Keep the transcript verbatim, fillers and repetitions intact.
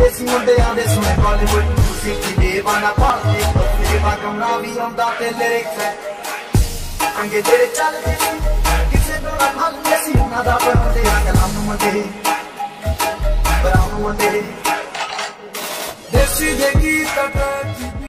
देसी मुंडियां दे सुने बॉलीवुड म्यूजिक दी दीवाना पालती मेरे बागमना भी आंदा ते लिरिक्स है अंगे तेरे चलदे सी किसे दा हल देसी ना दा बनदे कलाम मुंडे ब्राउन मुंडे देसी देखी